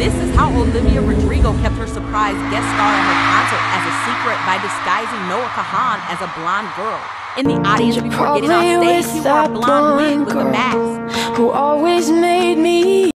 This is how Olivia Rodrigo kept her surprise guest star at her concert as a secret by disguising Noah Kahan as a blonde girl. In the audience before getting on stage, he wore a blonde wig with a mask.